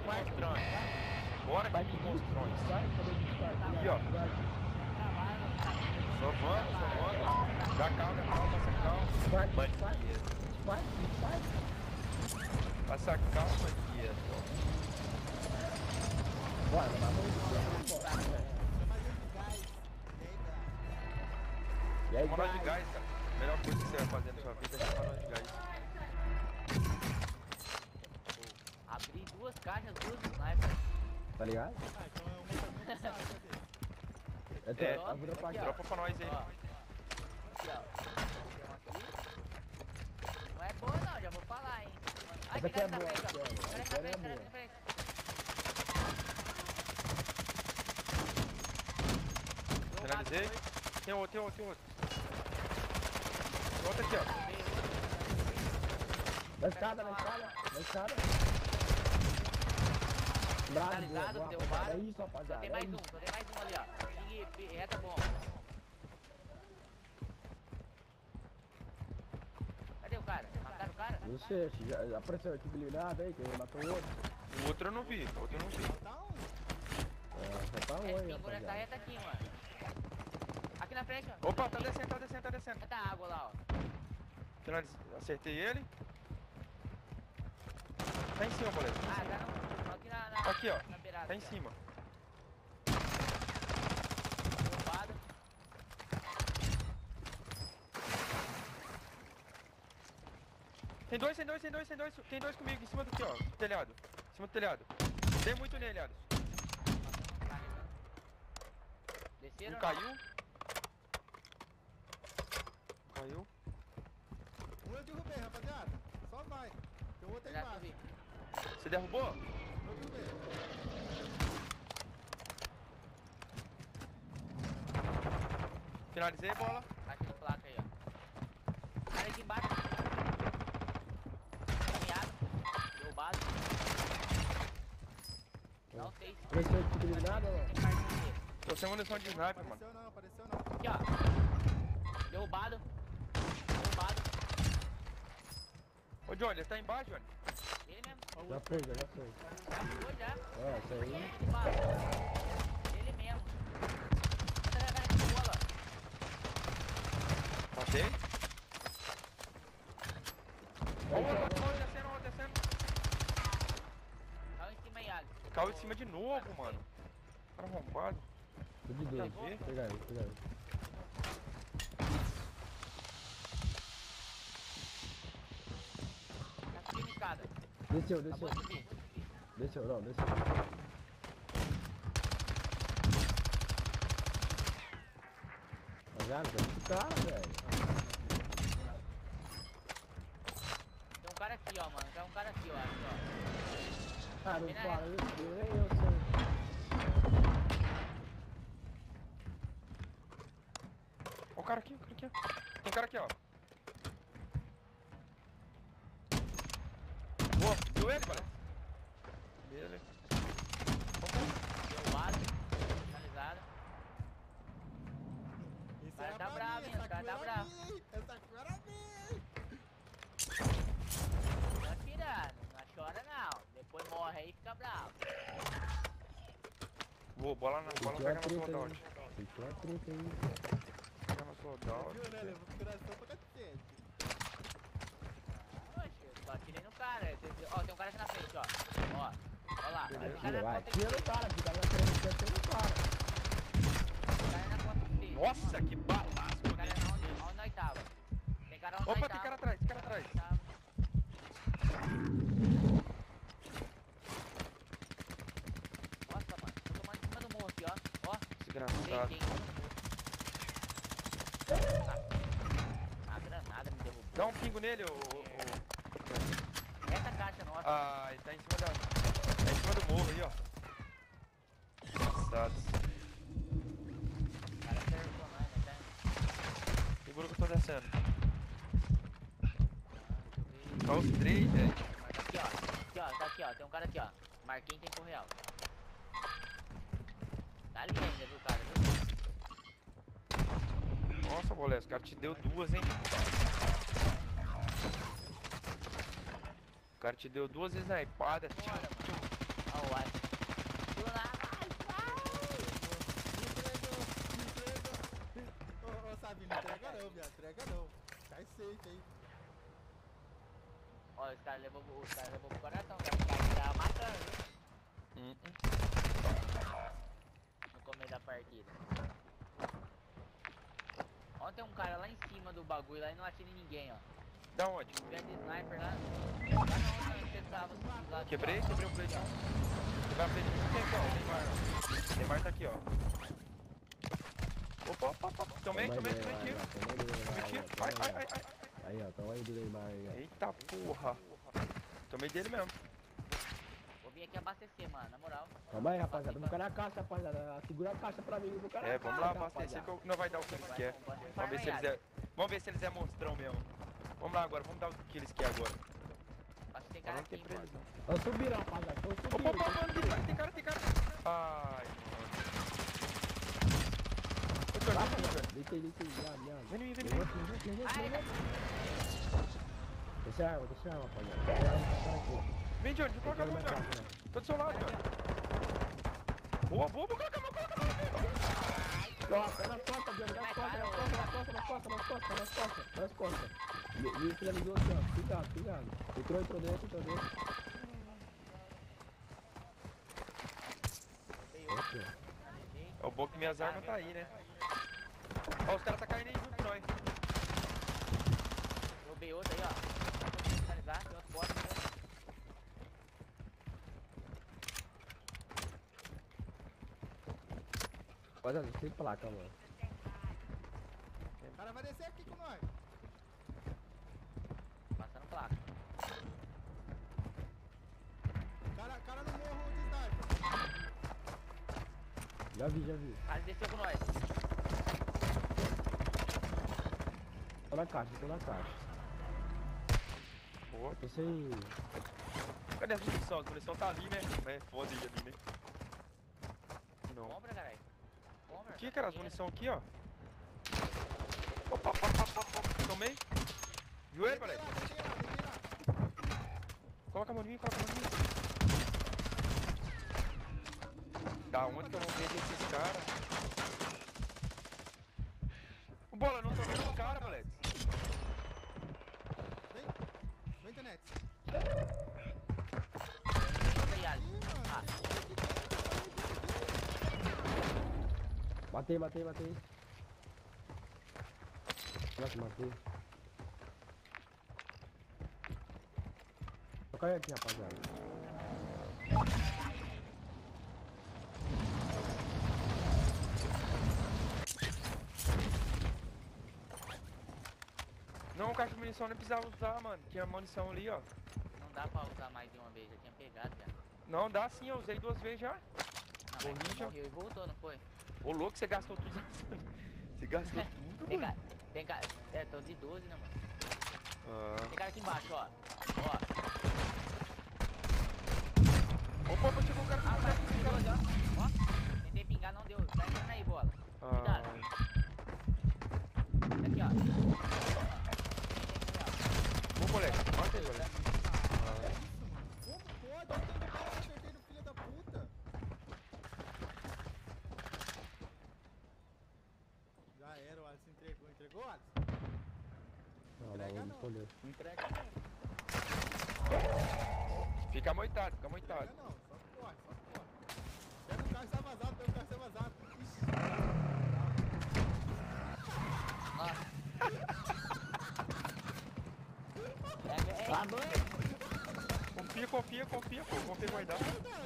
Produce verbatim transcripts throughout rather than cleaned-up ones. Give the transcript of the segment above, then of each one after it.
monstrões. Bora aqui, monstrões. Aqui, ó. Só vamos, só vamos. Dá calma, dá calma, passa calma. Bandido. Passa calma, bandido. Bora, vamos lá. E aí, Chamar nós de gás, cara. A melhor coisa que você vai fazer na sua vida é chamar nós de gás. Abri duas caixas, duas sniper. Tá ligado? Ah, então é uma da minha cadê? É, É, tá, vira pra cá. dropa pra nós aí. Ó. Aqui, ó. Aqui. Não é boa não, já vou falar, hein. Ai, Essa tem aqui é cara boa, na frente, ó. aqui, ó. Cara Essa na é frente, cara boa. na frente. Finalizei. Tem outro, tem outro, tem outro. Tem outro aqui, ó. Na escada, na escada, na escada. Bravo, boa, Finalizado, boa, derrubado. rapaziada. É isso, Só rapaziada. tem É mais um, isso. só tem mais um ali, ó. E reta bom. Cadê o cara? Mataram o cara? Não sei, já já apareceu a equipe eliminada aí, quem matou o outro. O outro eu não vi, o outro eu não vi. Tá onde? É, já tá um É, aí, tem por essa rapaziada. reta aqui, mano. Aqui na frente, ó. Opa, tá descendo, tá descendo, tá descendo. Reta água lá, ó. Finaliz... Acertei ele. Tá em cima, moleque. Ah, tá no, aqui na, na, Aqui, ó. na beirada. Tá em aqui, ó. cima. Derrubado. Tem dois, tem dois, tem dois, tem dois. Tem dois comigo em cima do que, ó. Do telhado. Em cima do telhado. Tem muito nele, Alisson. Desceram. Um caiu. Um caiu. Um eu derrubei, rapaziada. Só vai. Tem outro aí Já embaixo. subi. Você derrubou? Eu derrubei. Finalizei, bola. Bate no placa aí, ó. Cara aqui embaixo. Caminhado. Derrubado. Não sei se Apareceu a equipe eliminada ou não? tem parceiro dele. Tô sem munição de sniper, mano. Apareceu não, apareceu não. Aqui, ó. Derrubado. Derrubado. Ô, Johnny, ele tá embaixo, Johnny. Ele mesmo. Já fez, já fez. Já chegou já. É, isso aí. Derrubado. Ele mesmo. Essa é a cara de bola. Matei. Ó, o outro, ó, descendo, ó, descendo. Caiu em cima aí, Alex. Caiu em cima de novo, mano. Cara arrombado. Tô de dois. Tá vendo? Pega aí, pega aí. Tá subindo escada. Desceu, desceu. Acabou de subir. Desceu, não, desceu. Rapaziada, tem esse cara, velho. Tem um cara aqui, ó, mano. Tem um cara aqui, ó. Aqui, ó. Ah, não Vem na fala reta. isso, nem eu sei. Ó o cara aqui, o cara aqui, ó. Tem cara aqui, ó. Boa, viu ele, moleque? Ele. Derrubado. Finalizado. Esse Cara era tá pra bravo, mim, hein, essa o cara aqui tá era bravo. minha, hein? Essa aqui era minha, hein? Tá tirando. Não chora, não. Depois morre aí e fica bravo. Boa, bola na bola, Sentiu a pega na treta aí. soldado. Sentiu a treta aí. Pega na soldado. Viu, né? Levou coração pra cacete. Oxe, eu só atirei no cara. Ó, tem um cara aqui na frente, ó. Ó. Ó lá. O Tira, cara vai. na conta Tira no cara, que tá na frente, tira no cara. O cara é na conta dele. Nossa, que balasco O cara dele. é onde, onde nós tava. Tem cara onde Opa, nós tem tava. cara atrás, tem cara atrás. Tava. Nossa, mano. Tô tomando em cima do morro aqui, ó. Ó. Desgraçado. Tem, tem. Ah, a granada me derrubou. Dá um pingo nele, ô. ô, ô. Essa caixa nossa. Ah, ele tá em cima da. Tá em cima do morro aí, ó. Desgraçados. O cara acertou nós, né? Tá? Segura que eu tô descendo. Ah, deixa eu ver. Tá os três, velho. Mas aqui, ó. Aqui, ó. Tá aqui, ó. Tem um cara aqui, ó. Marquei em tempo real. Tá ali ainda, viu, cara? Viu? Nossa, moleque, o cara te deu duas, hein? O cara te deu duas vezes na espada. Bora, mano. Ó, os caras levou, os caras levou pro coração, cara. Os caras estavam matando, viu? Hum, hum. No começo da partida. Ontem um cara lá em cima do bagulho lá e não atira em ninguém, ó. Da onde? Grande sniper lá. Lá na onde você tava, lá aqui, Quebrei, ó. quebrei o plate. Quebrei o plate. Quem aqui, ó? O Neymar. O Neymar tá aqui, ó. Opa, opa, opa. Tomei, tomei, tomei tiro. Tomei tiro. Ai, ai, ai, ai. Aí, ó, tamo aí do Neymar aí, ó. Eita porra. Tomei dele mesmo. Vou vir aqui abastecer, mano, na moral. Calma aí, rapaziada. Vou buscar a caixa, rapaziada. Segura a caixa pra mim, vou buscar a É, caixa. vamos lá abastecer que eu- não vai dar o que eles querem. Vamos ver se eles é. Vamos ver se eles é monstrão mesmo. Vamos lá agora, vamos dar o que eles querem agora. Acho que tem Agora cara não tem aqui, pra mano. eles não. Vamos subir, rapaziada. Vamos subir. Opa, opa, mano, tem cara, tem cara, tem cara. Ai, mano. Eu tô Vai, junto, velho. Deitei, deitei. Já, já. Vem em mim, vem em Levanta, mim. levanta, levanta, Ai, levanta. Deixa a arma, deixa a arma, rapaziada. Deixa a arma, deixa a arma. Vem, Johnny, coloca a mão, Deixa a Johnny. arma, né? Tô do seu lado, Johnny. Boa, boa, boa, coloca a mão, coloca a mão. Nossa, nas costas, Diego, nas costas, nas costas, nas costas, nas costas, nas costas, nas costas, nas costas. Me, me finalizou aqui, ó. Cuidado, cuidado. Entrou, entrou dentro, entrou dentro. Aqui, ó. É o bom que minhas armas tá aí, né? Ó, os caras tá caindo aí junto com nós. Roubei outro aí, ó. Vou finalizar, tem outro bosta, né? Rapaziada, sem placa, mano. O cara vai descer aqui com nós. Passando placa. Cara, cara no morro de sniper. Já vi, já vi. Ah, ele desceu com nós. Tô na caixa, tô na caixa. Boa. Tô sem... Cadê as munição? As munição tá ali, né? É foda aí ali, né? Não. Compra, caralho. Compra. Aqui, cara, as munição aqui, ó. Opa, opa, opa, opa, opa. Tomei. Viu ele, Deitei moleque? lá, deitei lá, deitei lá. Coloca a mão em mim, coloca a mão em mim. Da onde que eu vou ver desses caras? O bola, eu não tô vendo o cara, moleque. Vem. Vem, internet. Aí, Ali. Ih, mano. Ah, Matei, matei, matei. Nossa, matei. Vou cair aqui, rapaziada. Não, o caixa de munição nem precisava usar, mano. Tinha munição ali, ó. não dá pra usar mais de uma vez, já tinha pegado já. Não, dá sim, eu usei duas vezes já. Não, mas Morri você já. morreu e voltou, não foi? Ô, louco, você gastou tudo. Você gastou tudo, Tem mano. cara, tem cara, é, tô de doze, né, mano? Ah. Tem cara aqui embaixo, ó. Ó. Opa, opa, chegou um cara com Ah, um vai, cara tem doze, ó. Ó. Tentei pingar, não deu. Tá entrando aí, bola. Cuidado. Ah. Aqui, ó. Ô, moleque, mata ele, moleque. Como pode? Eu tenho cara acertei no filho da puta. Já era, o Alisson entregou. Entregou, Alisson? Não, Entrega não, não. não escolheu. Entrega não. Fica moitado, fica Entrega moitado. não. Só corre, só corre. Pega o carro e sai vazado, pega o carro e sai vazado. Ixi. Nossa. Pega, ei. Tá doido? Confia, confia, confia, pô. Confia guardar.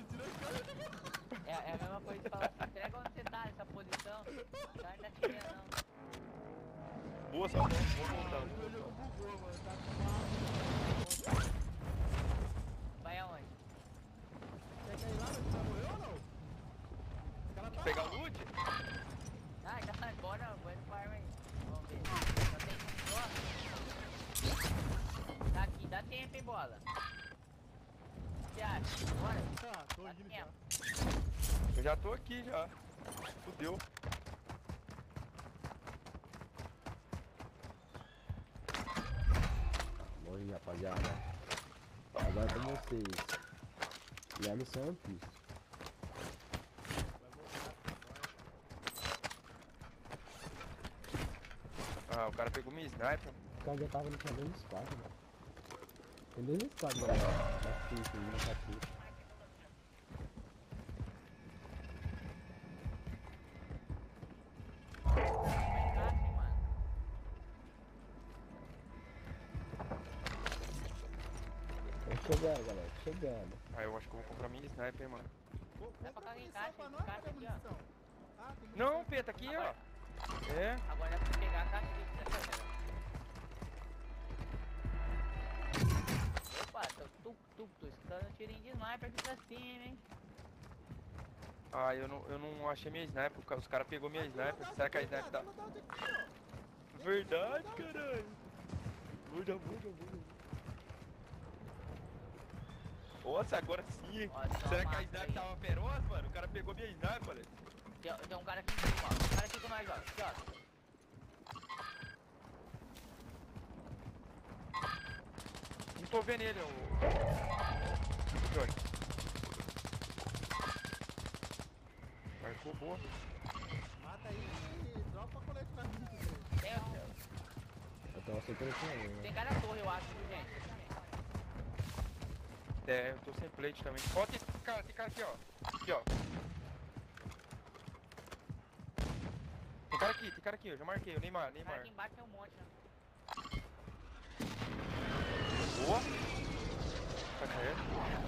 É, é a mesma coisa que falar assim, entrega onde você tá nessa posição. O cara não tá tirando, não. Boa, só vou, vou voltar. O meu jogo bugou, mano. Tá Vai aonde? Quer ir lá, mas já morreu ou não? Os caras tá Pegar lá. o loot? Ah, já tá embora, vou no farm aí. Vamos ver. Só tem um só. Tá aqui, dá tempo, hein, bola. O que você acha? Bora? Tá, tô Dá indo já. tempo. Eu já tô aqui já. Fudeu. Morri, rapaziada. Agora com vocês. E a missão é One Piece. Ah, o cara pegou minha sniper. O cara já tava no caminho dos quatro, mano. Tem dois squads galera. Da Fife, no Catu. Encaixe, mano. Tô chegando, galera. Tô chegando. Ah, eu acho que eu vou comprar minha sniper, mano. Co- Dá pra compra carregar em munição caixa, pra em nós, caixa cadê a aqui, ó. munição? Ah, tem munição. Não, Peta, aqui, ó. Agora. É. Agora é pra pegar a caixa aqui, né, galera? Opa, tô tuc, tuc, tô escutando tirinho de sniper aqui pra cima, hein? Ah, eu não, eu não achei minha sniper. Os caras caras pegou minha sniper. Será que a sniper tá... Verdade, caralho. Muda, muda, muda. Nossa, agora sim. Ó, só Será que a massa sniper aí. tava feroz, mano? O cara pegou minha sniper, olha. Tem, tem um cara aqui em cima, ó. Um cara aqui com nós, ó. Aqui, ó. Não tô vendo ele, ô. Jorge. Marcou boa. Mata aí e dropa colete pra mim. Tem, o- Eu tô aceitando isso aí, né? tem cara na torre, eu acho, viu, gente? É, eu tô sem plate também. Ó, tem cara, tem cara aqui, ó. Aqui, ó. Tem cara aqui, tem cara aqui, eu já marquei, o Neymar, O cara Neymar. aqui embaixo tem um monte, né? Boa. Tá certo.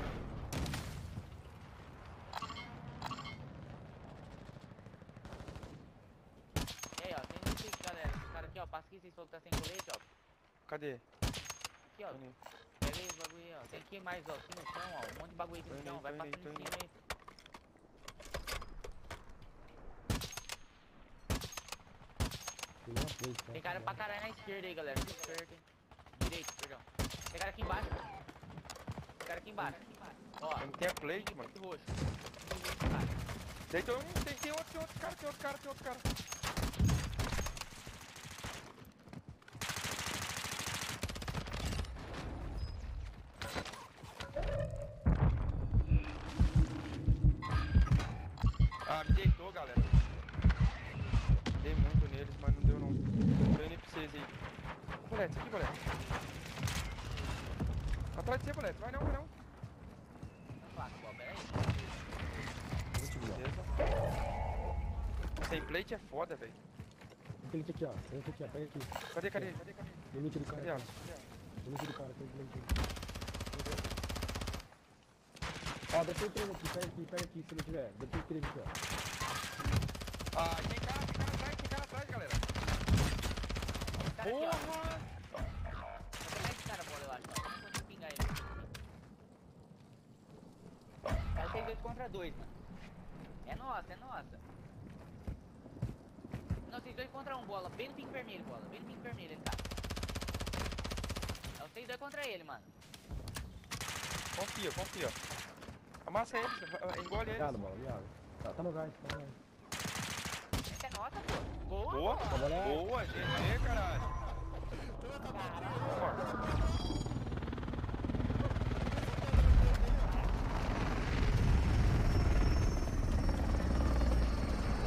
E aí, ó, tem um stick, galera. Esse cara aqui, ó, passa aqui, vocês falou que tá sem colete, ó. Cadê? Aqui, ó. Tô Pega aí os bagulho aí, ó. Tem aqui mais, ó, aqui no chão, ó. Um monte de bagulho aqui Tô no indo, chão. Vai tô passando indo, em tô cima aí. Tem uma play, tá? Tem cara pra caralho na esquerda aí, galera. Esquerda, hein. Direito, perdão. Tem cara aqui embaixo. Tem cara aqui embaixo. Ó, Eu não tenho a plate, mano. esse roxo. Esse roxo, cara. Deitou um, tem, tem outro, tem outro cara, tem outro cara, tem outro cara. Ah, me deitou, galera. Dei muito neles, mas não deu não. Tô indo pra vocês aí. Bolete, isso aqui, Bolete. Atrás de você, Bolete. Vai não, vai não. Não faço, Bob, peraí. Beleza. Sem plate é foda, velho. Tem aqui, ó. Tem aqui, ó. Pega aqui. Cadê, cadê? Cadê, cadê? Limite do cara. Cadê ela? Limite do cara, tem limite. Ó, dá tem três aqui. Pega aqui, pega aqui, se não tiver. Dá tem três aqui, ó. Ah, tem cara, tem cara atrás, tem cara atrás, galera. Esse cara aqui, ó. Porra! Vou pegar esse cara, bola, eu acho. ó. Não consigo pingar ele. É vocês dois contra dois, mano. É nossa, é nossa. Não, vocês dois contra um, bola. Bem no pique vermelho, bola. Bem no pique vermelho, ele tá. É vocês dois contra ele, mano. Confia, confia. Amassa eles, engole eles. Obrigado, mano. Obrigado. Tá, tá no gás, tá no gás. Essa é nossa, pô. Boa, Boa, bola. Trabalhar. boa, G G, caralho. Ó,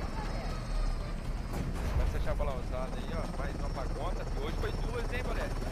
vai deixar a bola usada aí, ó. Mais uma pra conta. Hoje foi duas, hein, moleque?